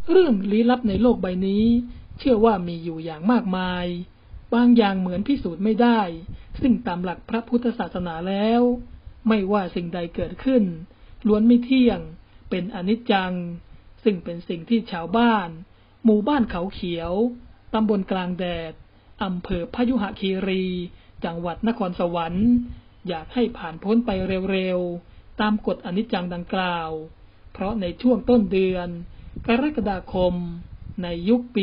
เรื่องลี้ลับในโลกใบนี้เชื่อว่ามีอยู่อย่างมากมายบางอย่างเหมือนพิสูจน์ไม่ได้ซึ่งตามหลักพระพุทธศาสนาแล้วไม่ว่าสิ่งใดเกิดขึ้นล้วนไม่เที่ยงเป็นอนิจจังซึ่งเป็นสิ่งที่ชาวบ้านหมู่บ้านเขาเขียวตำบลกลางแดดอำเภอพยุหคีรีจังหวัดนครสวรรค์อยากให้ผ่านพ้นไปเร็วๆตามกฎอนิจจังดังกล่าวเพราะในช่วงต้นเดือนกรกฎาคมในยุคปี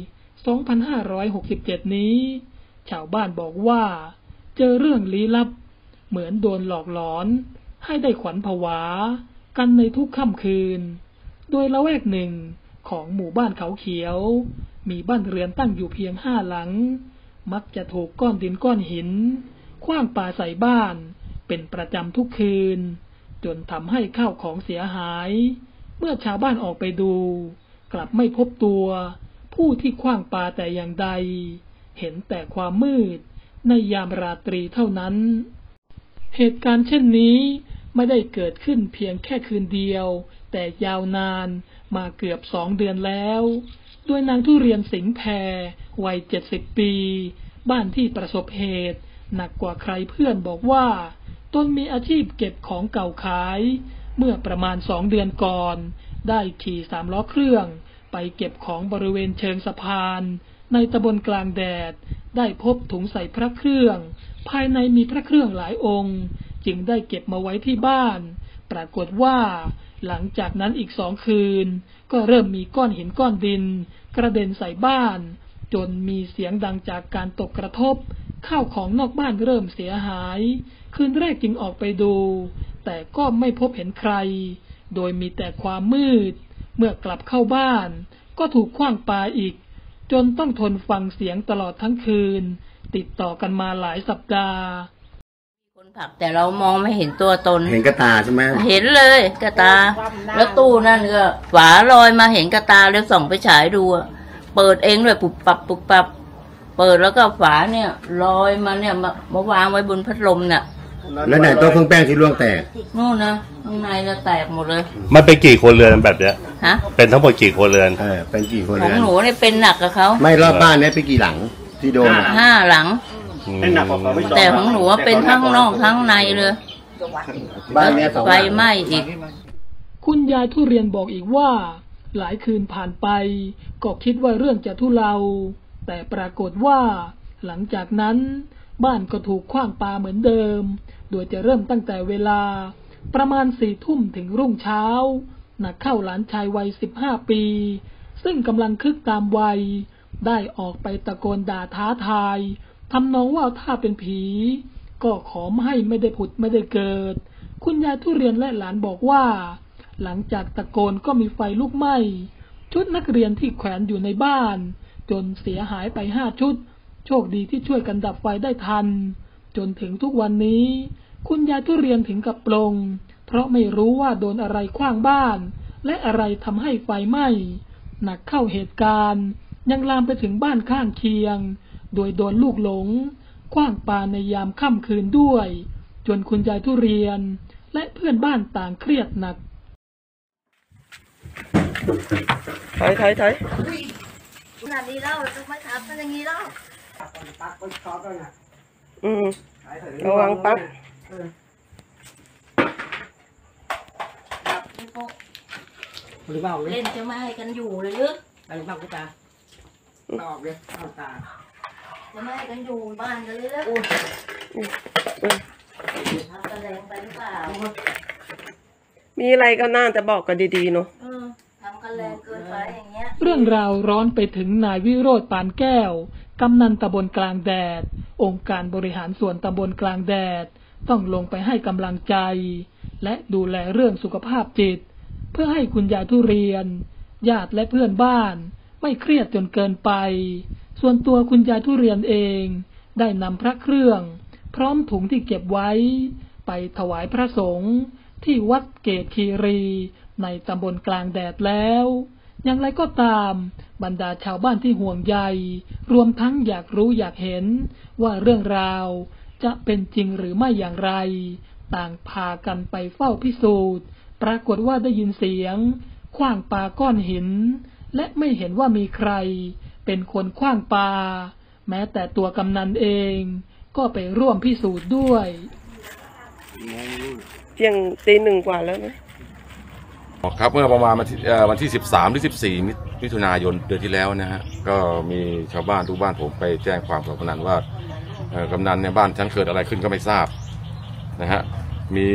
2567 นี้ชาวบ้านบอกว่าเจอเรื่องลี้ลับเหมือนโดนหลอกหลอนให้ได้ขวัญผวากันในทุกค่ำคืนโดยละแวกหนึ่งของหมู่บ้านเขาเขียวมีบ้านเรือนตั้งอยู่เพียง5 หลังมักจะถูกก้อนดินก้อนหินขว้างปาใส่บ้านเป็นประจำทุกคืนจนทำให้ข้าวของเสียหายเมื่อชาวบ้านออกไปดูกลับไม่พบตัวผู้ที่ขว้างปาแต่อย่างใดเห็นแต่ความมืดในยามราตรีเท่านั้นเหตุการณ์เช่นนี้ไม่ได้เกิดขึ้นเพียงแค่คืนเดียวแต่ยาวนานมาเกือบ2 เดือนแล้วโดยนางทุเรียนสิงห์แพวัย70 ปีบ้านที่ประสบเหตุหนักกว่าใครเพื่อนบอกว่าตนมีอาชีพเก็บของเก่าขายเมื่อประมาณ2 เดือนก่อนได้ขี่3 ล้อเครื่องไปเก็บของบริเวณเชิงสะพานในตำบลกลางแดดได้พบถุงใส่พระเครื่องภายในมีพระเครื่องหลายองค์จึงได้เก็บมาไว้ที่บ้านปรากฏว่าหลังจากนั้นอีก2 คืนก็เริ่มมีก้อนหินก้อนดินกระเด็นใส่บ้านจนมีเสียงดังจากการตกกระทบข้าวของนอกบ้านเริ่มเสียหายคืนแรกจึงออกไปดูแต่ก็ไม่พบเห็นใครโดยมีแต่ความมืดเมื่อกลับเข้าบ้านก็ถูกขว้างปาอีกจนต้องทนฟังเสียงตลอดทั้งคืนติดต่อกันมาหลายสัปดาห์คนผลักแต่เรามองไม่เห็นตัวตนเห็นกระตาใช่ไหมเห็นเลยกระตาแล้วตู้นั่นก็ฝาลอยมาเห็นกระตาแล้วส่องไปฉายดูเปิดเองเลยปุบปับปุบปับเปิดแล้วก็ฝาเนี่ยลอยมาเนี่ยมาวางไว้บนพัดลมเนี่ยแล้วไหนโต๊ะเครื่องแป้งที่ร่วงแตกนู่นนะข้างในจะแตกหมดเลยมันเป็นกี่คนเรือนแบบเนี้ยฮะเป็นทั้งหมดกี่คนเรือนเป็นกี่คนเรือนของหนูเนี่ยเป็นหนักกับเขาไม่รอบบ้านเนี่ยเป็นกี่หลังที่โดน 5 หลังเป็นหนักกว่าเขาแต่ของหนูเป็นทั้งนอกทั้งในเลยบ้านเนี่ยไฟไหม้อีกคุณยายทุเรียนบอกอีกว่าหลายคืนผ่านไปก็คิดว่าเรื่องจะทุเลาแต่ปรากฏว่าหลังจากนั้นบ้านก็ถูกขว้างปาเหมือนเดิมโดยจะเริ่มตั้งแต่เวลาประมาณ4 ทุ่มถึงรุ่งเช้าหนักเข้าหลานชายวัย15 ปีซึ่งกำลังคึกตามวัยได้ออกไปตะโกนด่าท้าทายทำนองว่าถ้าเป็นผีก็ขอให้ไม่ได้ผุดไม่ได้เกิดคุณยายทุเรียนและหลานบอกว่าหลังจากตะโกนก็มีไฟลุกไหม้ชุดนักเรียนที่แขวนอยู่ในบ้านจนเสียหายไป5 ชุดโชคดีที่ช่วยกันดับไฟได้ทันจนถึงทุกวันนี้คุณยายทุเรียนถึงกับปลงเพราะไม่รู้ว่าโดนอะไรขว้างบ้านและอะไรทำให้ไฟไหม้หนักเข้าเหตุการณ์ยังลามไปถึงบ้านข้างเคียงโดยโดนลูกหลงขว้างปาในยามค่ำคืนด้วยจนคุณยายทุเรียนและเพื่อนบ้านต่างเครียดหนักถอยขนาดนี้แล้วจะไม่ทำกันอย่างนี้แล้วระวังปั๊บเล่นจะไม่ให้กันอยู่เลยหรืออะไรบ้างกูตาออกเลยเอาตาจะไม่ให้กันอยู่บ้านกันเลยหรือทำกันแรงไปหรือเปล่ามีอะไรก็น่าจะบอกกันดีๆเนาะทำกันแรงเกินไปอย่างเงี้ยเรื่องราวร้อนไปถึงนายวิโรจน์ปานแก้วกำนันตำบลกลางแดดองค์การบริหารส่วนตำบลกลางแดดต้องลงไปให้กำลังใจและดูแลเรื่องสุขภาพจิตเพื่อให้คุณยายทุเรียนญาติและเพื่อนบ้านไม่เครียดจนเกินไปส่วนตัวคุณยายทุเรียนเองได้นำพระเครื่องพร้อมถุงที่เก็บไว้ไปถวายพระสงฆ์ที่วัดเกตคีรีในตำบลกลางแดดแล้วอย่างไรก็ตามบรรดาชาวบ้านที่ห่วงใยรวมทั้งอยากรู้อยากเห็นว่าเรื่องราวจะเป็นจริงหรือไม่อย่างไรต่างพากันไปเฝ้าพิสูจน์ปรากฏว่าได้ยินเสียงขว้างปาก้อนหินและไม่เห็นว่ามีใครเป็นคนขว้างปาแม้แต่ตัวกำนันเองก็ไปร่วมพิสูจน์ด้วยเที่ยงตีหนึ่งกว่าแล้วนะครับเมื่อประมาณวันที่13หรือ14มิถุนายนเดือนที่แล้วนะฮะก็มีชาวบ้านทุกบ้านผมไปแจ้งความกับกำนันว่ากำนันในบ้านฉันเกิดอะไรขึ้นก็ไม่ทราบนะฮะมี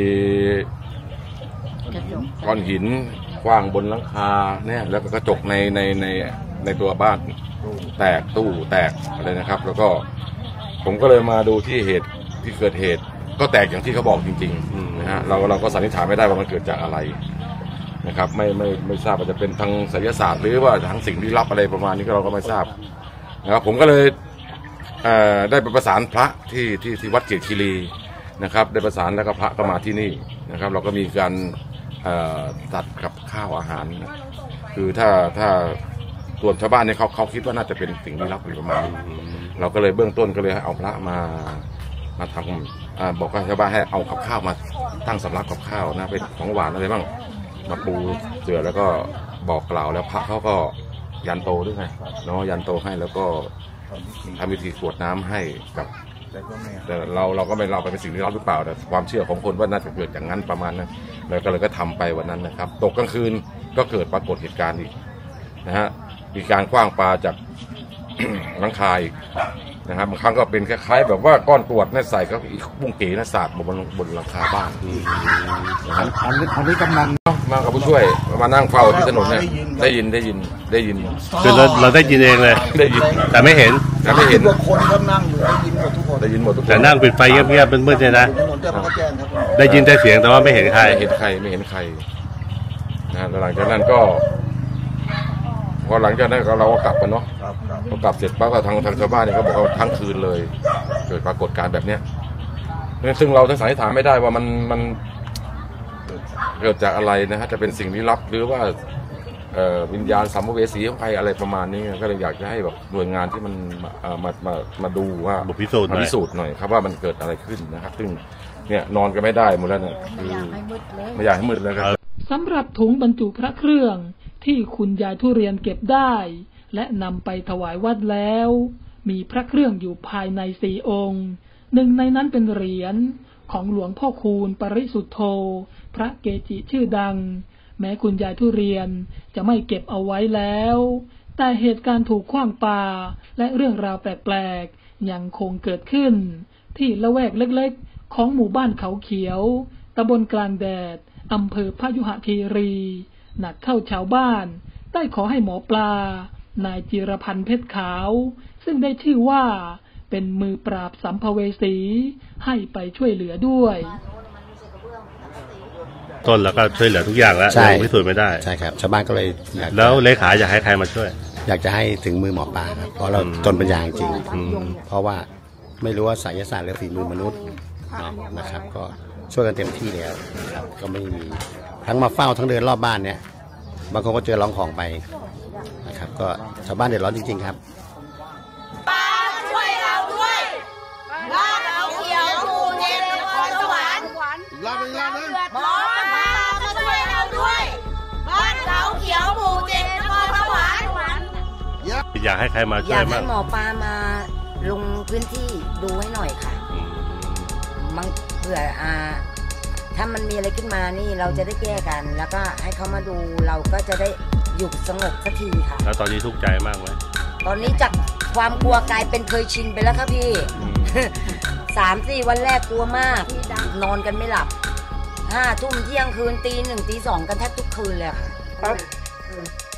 ก้อนหินขว้างบนหลังคาเนี่ยแล้วก็กระจกในตัวบ้านแตกตู้แตกอะไรนะครับแล้วก็ผมก็เลยมาดูที่เหตุที่เกิดเหตุก็แตกอย่างที่เขาบอกจริงๆนะฮะเราก็สันนิษฐานไม่ได้ว่ามันเกิดจากอะไรนะครับไม่ทราบว่าจะเป็นทางไสยศาสตร์หรือว่าทางสิ่งลี้ลับอะไรประมาณนี้ก็เราก็ไม่ทราบนะครับผมก็เลยได้ไปประสานพระที่วัดเกศคีรีนะครับได้ประสานแล้วก็พระก็มาที่นี่นะครับเราก็มีการตัดกับข้าวอาหารคือถ้าส่วนชาวบ้านเนี่ยเขาคิดว่าน่าจะเป็นสิ่งลี้ลับประมาณนี้เราก็เลยเบื้องต้นก็เลยให้เอาพระมาทำบอกกับชาวบ้านให้เอากับข้าวมาตั้งสำรับกับข้าวนะเป็นของหวานอะไรบ้างมาปูเสื่อแล้วก็บอกกล่าวแล้วพระเขาก็ยันโตด้วยไงเนาะยันโตให้แล้วก็ทำพิธีกรวดน้ำให้กับแต่เราก็ไม่เราไปเป็นสิ่งลี้ลับหรือเปล่าแต่ความเชื่อของคนว่าน่าจะเกิดอย่างนั้นประมาณนั้นแล้วก็เลยก็ทำไปวันนั้นนะครับตกกลางคืนก็เกิดปรากฏเหตุการณ์อีกนะฮะมีการขว้างปลาจาก หลังคาอีกนะครับบางครั้งก็เป็นคล้ายๆแบบว่าก้อนกรวดเนี่ยใส่ก็อีกบุ้งเก๋นะสาดบนหลังคาบ้านอันนี้กำนันมากับผู้ช่วยมานั่งเฝ้าที่ถนนเนี่ยได้ยินคือเราได้ยินเองเลยได้ยินแต่ไม่เห็นคนก็นั่งอยู่ได้ยินหมดทุกคนแต่นั่งปิดไฟเงียบๆมืดๆเนี่ยนะได้ยินแต่เสียงแต่ว่าไม่เห็นใครไม่เห็นใครนะหลังจากนั้นก็พอหลังจากนั้นเราก็กลับกันเนาะพอกลับเสร็จปั๊บก็ทางชาวบ้านเนี่ยเขาบอกว่าทั้งคืนเลยเกิดปรากฏการณ์แบบเนี้ยซึ่งเราทั้งสันนิษฐานไม่ได้ว่ามันเกิดจากอะไรนะฮะจะเป็นสิ่งลี้ลับหรือว่าวิญญาณสัมภเวสีของใครอะไรประมาณนี้ก็เลยอยากจะให้แบบหน่วยงานที่มันมาดูว่าพิสูจน์หน่อยครับว่ามันเกิดอะไรขึ้นนะครับซึ่งเนี่ยนอนก็ไม่ได้หมดแล้วเนี่ยคือไม่อยากให้มืดเลยครับสำหรับถุงบรรจุพระเครื่องที่คุณยายทุเรียนเก็บได้และนำไปถวายวัดแล้วมีพระเครื่องอยู่ภายใน4 องค์หนึ่งในนั้นเป็นเหรียญของหลวงพ่อคูณปริสุทโธพระเกจิชื่อดังแม้คุณยายทุเรียนจะไม่เก็บเอาไว้แล้วแต่เหตุการณ์ถูกขว้างปาและเรื่องราวแปลกๆยังคงเกิดขึ้นที่ละแวกเล็กๆของหมู่บ้านเขาเขียวตำบลกลางแดดอำเภอพยุหคีรีหนักเข้าชาวบ้านได้ขอให้หมอปลานายจิรพันธ์เพชรขาวซึ่งได้ชื่อว่าเป็นมือปราบสัมภเวสีให้ไปช่วยเหลือด้วยต้นแล้วก็ช่วยเหลือทุกอย่างแล้วพิสูจน์ไม่ได้ใช่ครับชาวบ้านก็เลยแล้วเลขาอยากให้ใครมาช่วยอยากจะให้ถึงมือหมอปลาครับเพราะเราจนปัญญาจริงเพราะว่าไม่รู้ว่าไสยศาสตร์หรือฝีมือมนุษย์นะครับก็ช่วยกันเต็มที่แล้วครับก็ไม่มีทั้งมาเฝ้าทั้งเดินรอบบ้านเนี่ยบางคนก็เจอร้องของไปนะครับก็ชาวบ้านเดือดร้อนจริงๆครับป้าช่วยเราด้วยบ้านเราเขียวหมู่เจ็ดนครสวรรค์หมอปลามาช่วยเราด้วยบ้านเราเขียวหมู่เจ็ดนครสวรรค์อยากให้ใครมาช่วยอยากให้หมอปลามาลงพื้นที่ดูให้หน่อยค่ะมันเผื่อถ้ามันมีอะไรขึ้นมานี่เราจะได้แก้กันแล้วก็ให้เขามาดูเราก็จะได้อยู่สงบสักทีค่ะแล้วตอนนี้ทุกข์ใจมากไหมตอนนี้จากความกลัวกลายเป็นเคยชินไปแล้วครับพี่ 3-4 วันแรกกลัวมากนอนกันไม่หลับ5 ทุ่มเที่ยงคืนตี 1 ตี 2กันแทบทุกคืนเลยค่ะ